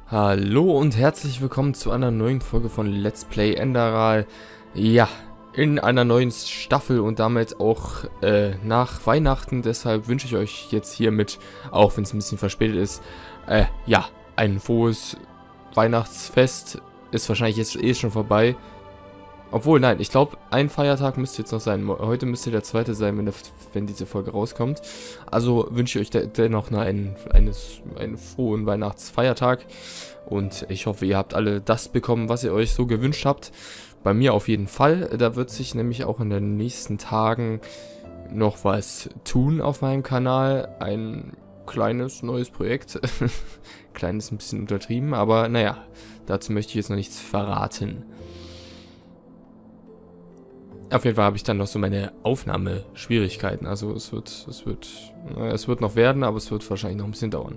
Hallo und herzlich willkommen zu einer neuen Folge von Let's Play Enderal. Ja, in einer neuen Staffel und damit auch nach Weihnachten. Deshalb wünsche ich euch jetzt hiermit, auch wenn es ein bisschen verspätet ist, ja, ein frohes Weihnachtsfest. Ist wahrscheinlich jetzt eh schon vorbei. Obwohl, nein, ich glaube, ein Feiertag müsste jetzt noch sein. Heute müsste der zweite sein, wenn diese Folge rauskommt. Also wünsche ich euch dennoch einen frohen Weihnachtsfeiertag. Und ich hoffe, ihr habt alle das bekommen, was ihr euch so gewünscht habt. Bei mir auf jeden Fall. Da wird sich nämlich auch in den nächsten Tagen noch was tun auf meinem Kanal. Ein kleines neues Projekt. Kleines ein bisschen untertrieben, aber naja, dazu möchte ich jetzt noch nichts verraten. Auf jeden Fall habe ich dann noch so meine Aufnahmeschwierigkeiten. Also es wird noch werden, aber es wird wahrscheinlich noch ein bisschen dauern.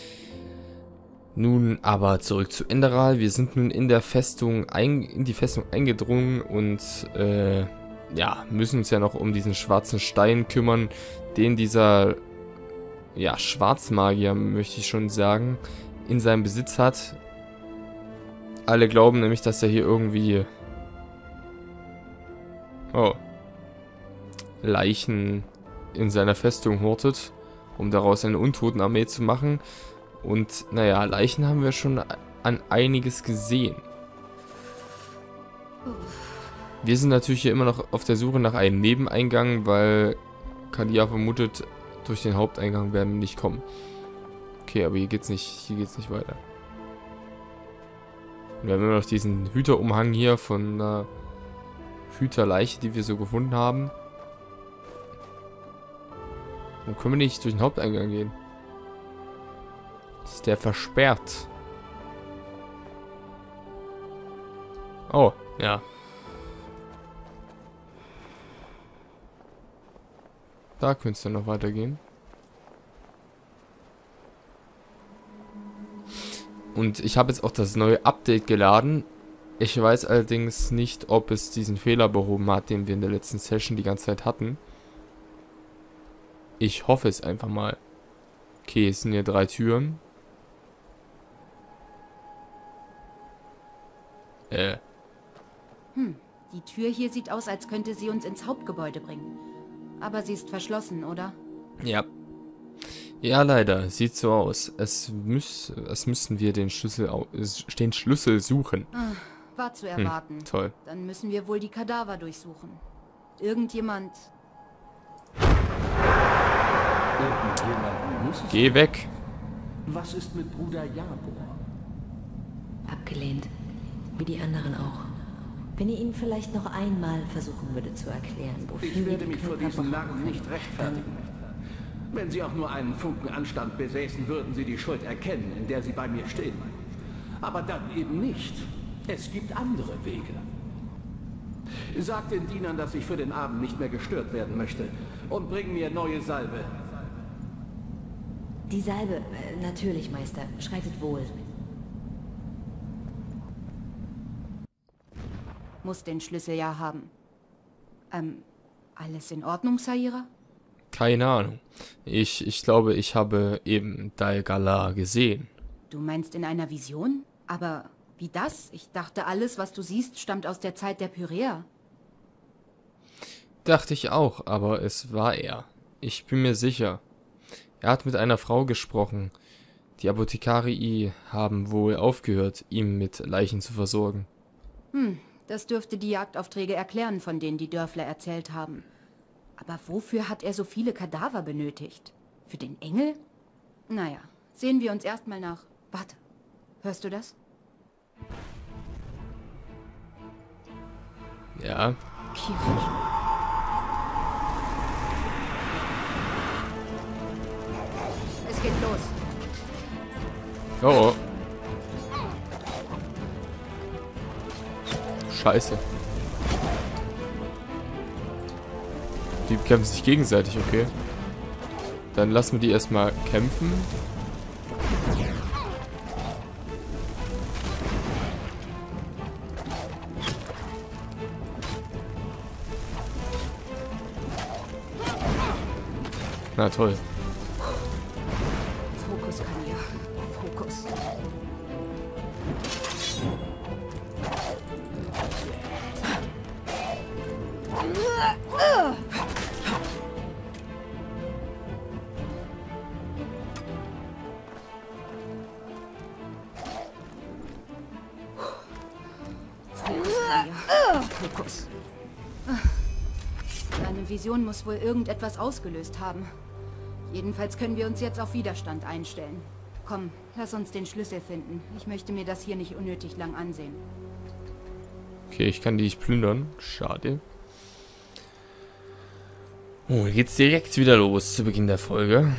Nun aber zurück zu Enderal. Wir sind nun in die Festung eingedrungen und ja, müssen uns ja noch um diesen schwarzen Stein kümmern, den dieser ja, Schwarzmagier, möchte ich schon sagen, in seinem Besitz hat. Alle glauben nämlich, dass er hier irgendwie Leichen in seiner Festung hortet, um daraus eine Untotenarmee zu machen. Und naja, Leichen haben wir schon an einiges gesehen. Wir sind natürlich hier immer noch auf der Suche nach einem Nebeneingang, weil Kalia vermutet, durch den Haupteingang werden wir nicht kommen. Okay, aber hier geht's nicht weiter. Wir haben immer noch diesen Hüterumhang hier von einer Hüterleiche, die wir so gefunden haben. Warum können wir nicht durch den Haupteingang gehen? Ist der versperrt? Oh, ja. Da könnte es dann noch weitergehen. Und ich habe jetzt auch das neue Update geladen. Ich weiß allerdings nicht, ob es diesen Fehler behoben hat, den wir in der letzten Session die ganze Zeit hatten. Ich hoffe es einfach mal. Okay, es sind hier 3 Türen. Die Tür hier sieht aus, als könnte sie uns ins Hauptgebäude bringen. Aber sie ist verschlossen, oder? Ja. Ja, leider. Sieht so aus. Es müssten wir den Schlüssel suchen. War zu erwarten. Toll. Dann müssen wir wohl die Kadaver durchsuchen. Irgendjemand muss es. Geh weg. Was ist mit Bruder Jabor? Abgelehnt. Wie die anderen auch. Wenn ihr ihnen vielleicht noch einmal versuchen würde zu erklären, wofür Ich werde ihr mich die vor Knüppel diesen Narren brauchen nicht könnt, rechtfertigen. Wenn sie auch nur einen Funken Anstand besäßen, würden sie die Schuld erkennen, in der sie bei mir stehen. Aber dann eben nicht. Es gibt andere Wege. Sag den Dienern, dass ich für den Abend nicht mehr gestört werden möchte. Und bring mir neue Salbe. Die Salbe, natürlich, Meister. Schreitet wohl. muss den Schlüssel ja haben. Alles in Ordnung, Saira? Keine Ahnung. Ich glaube, ich habe eben Dal-Galar gesehen. Du meinst in einer Vision? Aber wie das? Ich dachte, alles, was du siehst, stammt aus der Zeit der Pyräer. Dachte ich auch, aber es war er. Ich bin mir sicher. Er hat mit einer Frau gesprochen. Die Apothekarii haben wohl aufgehört, ihn mit Leichen zu versorgen. Das dürfte die Jagdaufträge erklären, von denen die Dörfler erzählt haben. Aber wofür hat er so viele Kadaver benötigt? Für den Engel? Naja, sehen wir uns erstmal nach. Warte, hörst du das? Ja. Kirisch. Es geht los. Oh, oh. Scheiße. Die kämpfen sich gegenseitig, okay. Dann lassen wir die erstmal kämpfen. Na toll. Fokus, Kalia. Fokus. Talia. Fokus. Deine Vision muss wohl irgendetwas ausgelöst haben. Jedenfalls können wir uns jetzt auf Widerstand einstellen. Komm, lass uns den Schlüssel finden. Ich möchte mir das hier nicht unnötig lang ansehen. Okay, ich kann die nicht plündern. Schade. Oh, geht's direkt wieder los zu Beginn der Folge.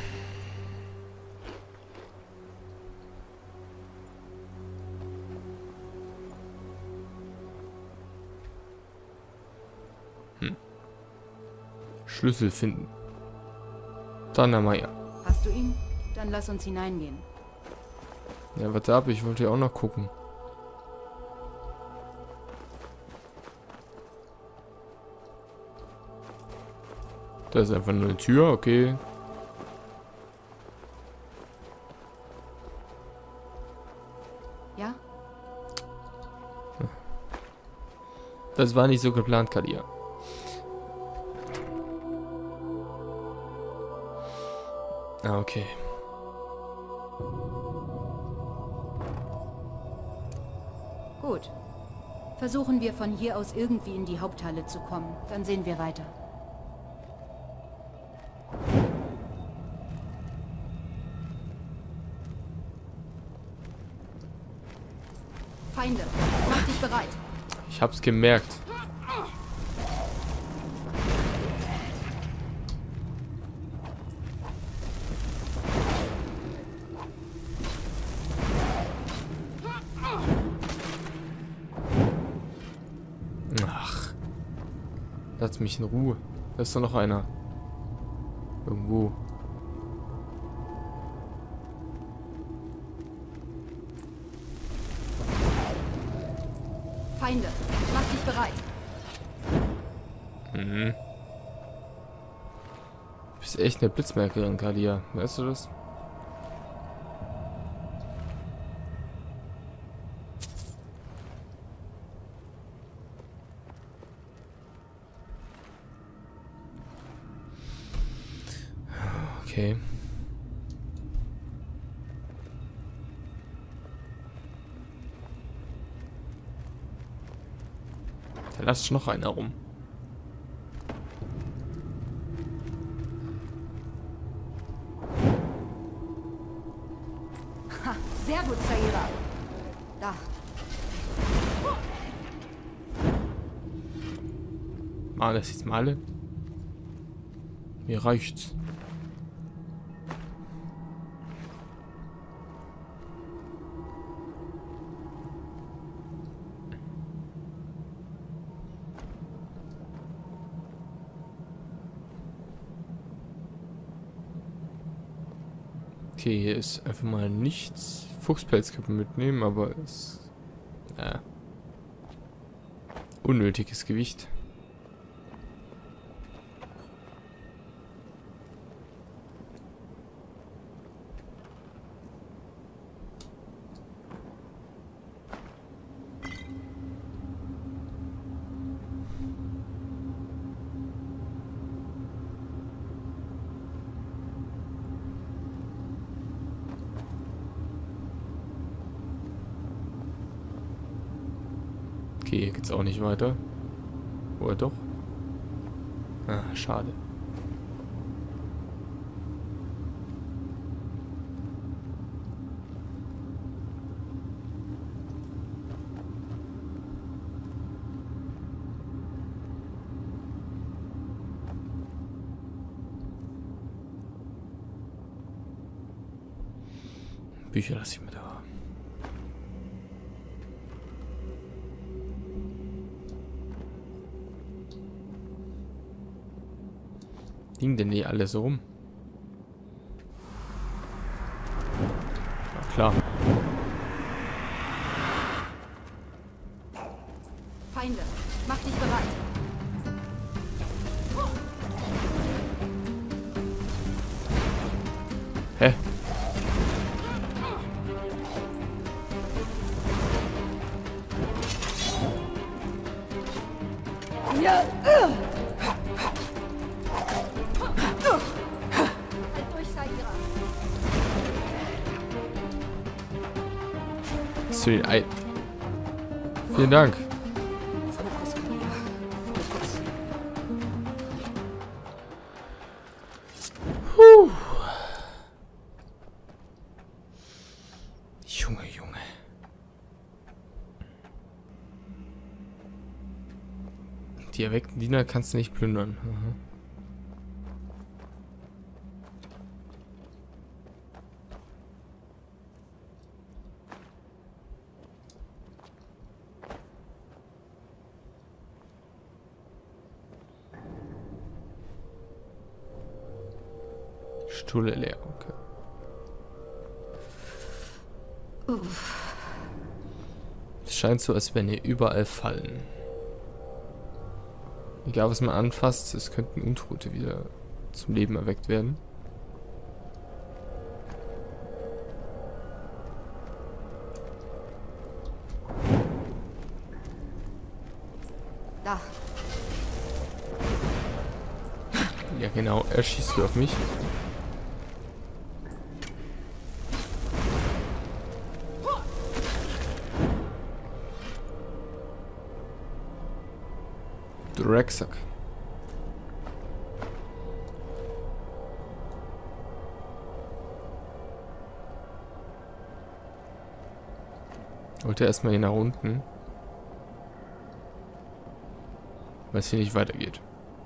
Schlüssel finden. Dann einmal ja. Hast du ihn? Dann lass uns hineingehen. Ja, warte ab, ich wollte ja auch noch gucken. Da ist einfach nur eine Tür, okay. Ja? Das war nicht so geplant, Kalia. Ah, okay. Gut. Versuchen wir von hier aus irgendwie in die Haupthalle zu kommen. Dann sehen wir weiter. Feinde, mach dich bereit. Ich hab's gemerkt. Ach. Lass mich in Ruhe. Da ist doch noch einer. Irgendwo. Feinde, mach dich bereit. Mhm. Du bist echt eine Blitzmerkerin, Kalia. Weißt du das? Okay. Da lasst noch einer rum. Ha, sehr gut, Saira. Da. Machen das jetzt mal alle? Mir reicht's. Okay, hier ist einfach mal nichts. Fuchspelzkappen mitnehmen, aber es... unnötiges Gewicht. Okay, hier geht's auch nicht weiter. Oder doch? Ah, schade. Bücher lasse ich mir da. Liegen denn die alle so rum? Na klar. Feinde, mach dich bereit. Hä? Ja. Vielen Dank. Die erweckten Diener kannst du nicht plündern. Aha. Stulle leer, okay. Es scheint so, als wenn hier überall Fallen. Egal was man anfasst, es könnten Untote wieder zum Leben erweckt werden. Da. Ja genau, er schießt auf mich. Drecksack. Wollte erstmal hier nach unten. Weil es hier nicht weitergeht.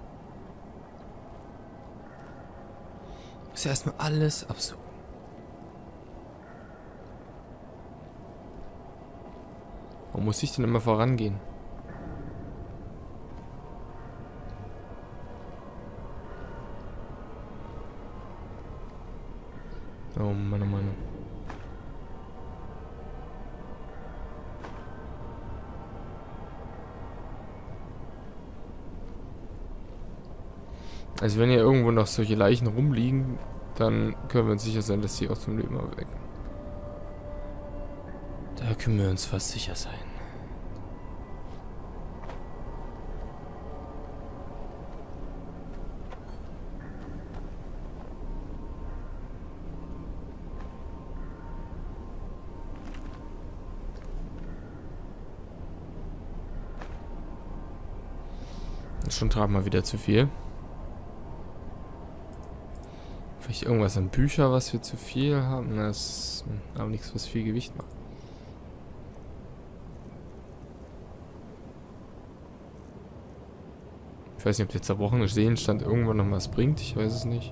Muss ja erstmal alles absuchen. Warum muss ich denn immer vorangehen? Oh Mann, oh Mann. Also wenn hier irgendwo noch solche Leichen rumliegen, dann können wir uns sicher sein, dass sie auch zum Leben erwecken. Da können wir uns fast sicher sein. Schon tragen wir wieder zu viel. Vielleicht irgendwas an Bücher, was wir zu viel haben. Das ist aber nichts, was viel Gewicht macht. Ich weiß nicht, ob der zerbrochene Seelenstand irgendwann noch was bringt. Ich weiß es nicht.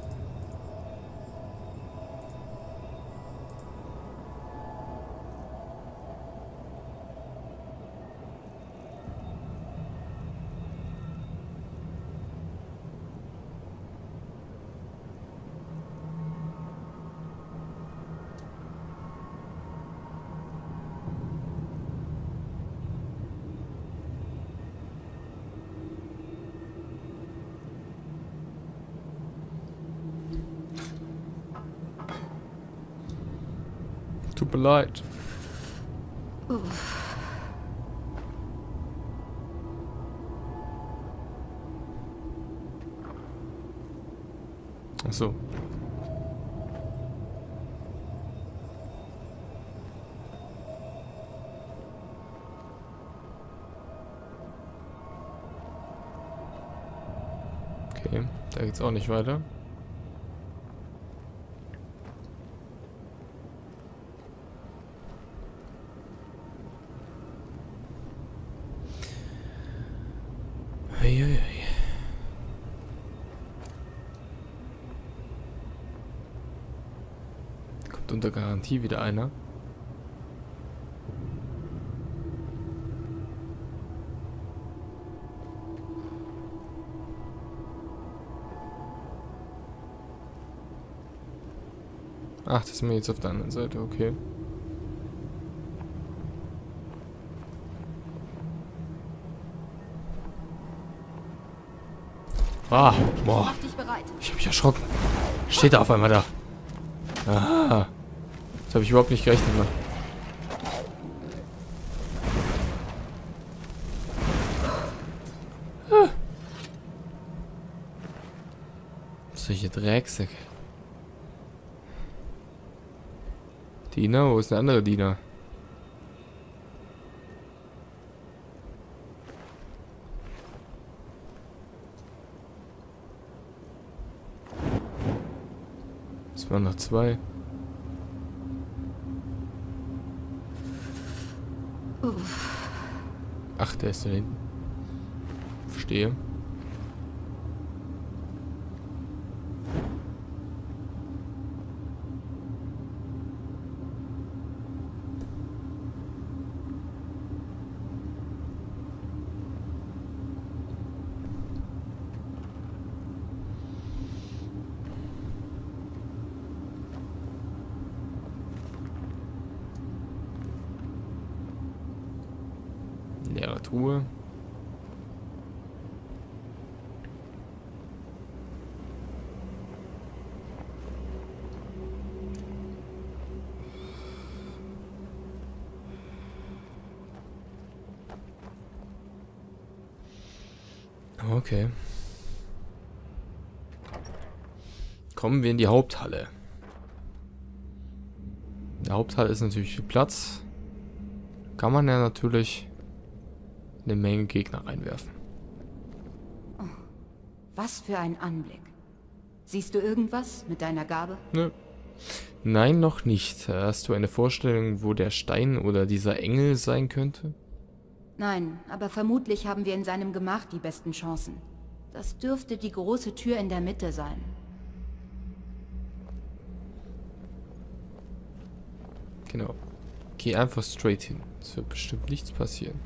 Tut mir leid. Ach so. Okay, da geht's auch nicht weiter. Uiuiui. Kommt unter Garantie wieder einer. Ach, das ist mir jetzt auf der anderen Seite, okay. Ah, boah. Mach dich bereit. Ich hab mich erschrocken. Steht da auf einmal da. Ah. Das habe ich überhaupt nicht gerechnet, Mann. Ah. Solche Drecksäcke. Diener? Wo ist der andere Diener? Es waren noch zwei. Ach, der ist da hinten. Verstehe. Leere Truhe. Okay. Kommen wir in die Haupthalle. In der Haupthalle ist natürlich viel Platz. Kann man ja natürlich eine Menge Gegner reinwerfen. Oh, was für ein Anblick. Siehst du irgendwas mit deiner Gabe? Nö. Nein, noch nicht. Hast du eine Vorstellung, wo der Stein oder dieser Engel sein könnte? Nein, aber vermutlich haben wir in seinem Gemach die besten Chancen. Das dürfte die große Tür in der Mitte sein. Genau. Geh einfach straight hin. Es wird bestimmt nichts passieren.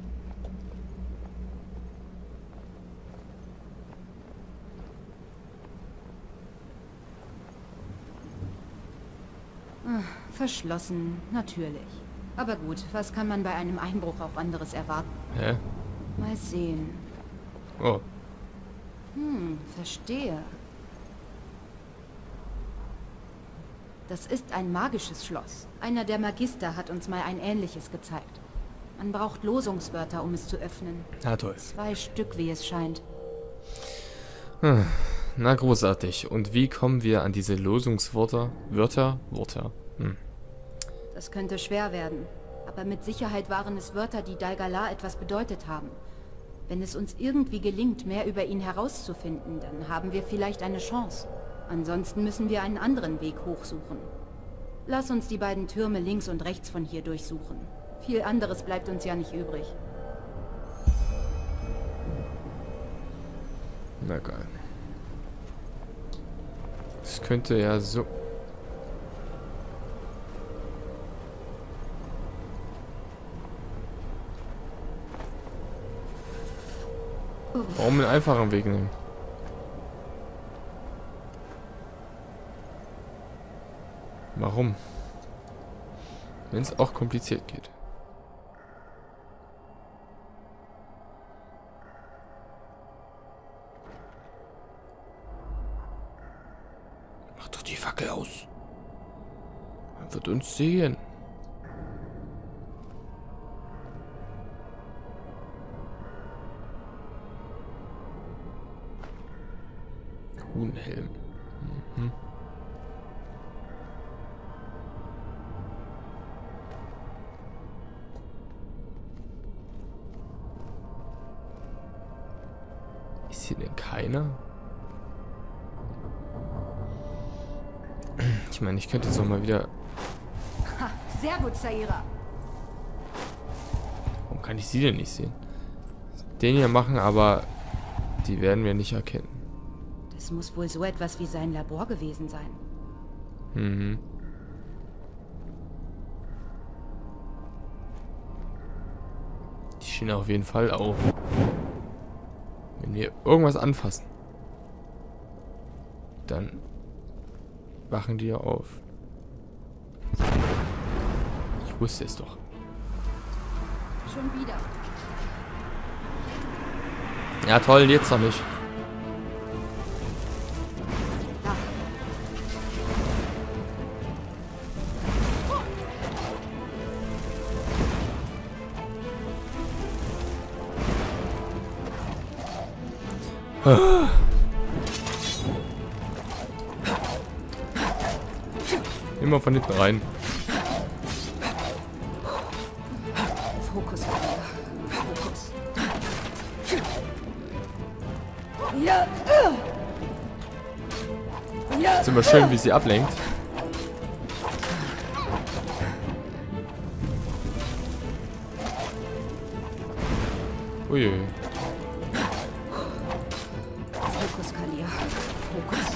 Verschlossen, natürlich. Aber gut, was kann man bei einem Einbruch auch anderes erwarten? Hä? Mal sehen. Oh. Verstehe. Das ist ein magisches Schloss. Einer der Magister hat uns mal ein ähnliches gezeigt. Man braucht Losungswörter, um es zu öffnen. Na toll. 2 Stück, wie es scheint. Na großartig. Und wie kommen wir an diese Losungswörter? Wörter? Das könnte schwer werden. Aber mit Sicherheit waren es Wörter, die Dal-Galar etwas bedeutet haben. Wenn es uns irgendwie gelingt, mehr über ihn herauszufinden, dann haben wir vielleicht eine Chance. Ansonsten müssen wir einen anderen Weg hochsuchen. Lass uns die beiden Türme links und rechts von hier durchsuchen. Viel anderes bleibt uns ja nicht übrig. Na geil. Das könnte ja so... Warum einen einfachen Weg nehmen? Warum? Wenn es auch kompliziert geht. Mach doch die Fackel aus. Man wird uns sehen. Huhnhelm. Mhm. Ist hier denn keiner? Ich meine, ich könnte jetzt auch mal wieder... Ha, sehr gut, Saira. Warum kann ich sie denn nicht sehen? Den hier machen, aber die werden wir nicht erkennen. Das muss wohl so etwas wie sein Labor gewesen sein. Mhm. Die stehen auf jeden Fall auf. Wenn wir irgendwas anfassen, dann wachen die ja auf. Ich wusste es doch. Schon wieder. Ja toll, jetzt noch nicht. Da. Immer von hinten rein. Fokus, Fokus. Ja. Ist immer schön, wie sie ablenkt. Uiui. Kalia. Fokus.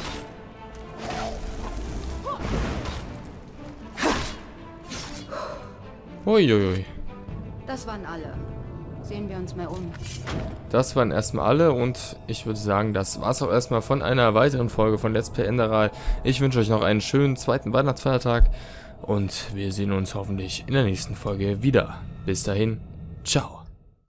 Uiuiui. Das waren alle. Sehen wir uns mal um. Das waren erstmal alle und ich würde sagen, das war's auch erstmal von einer weiteren Folge von Let's Play Enderal. Ich wünsche euch noch einen schönen zweiten Weihnachtsfeiertag und wir sehen uns hoffentlich in der nächsten Folge wieder. Bis dahin, ciao.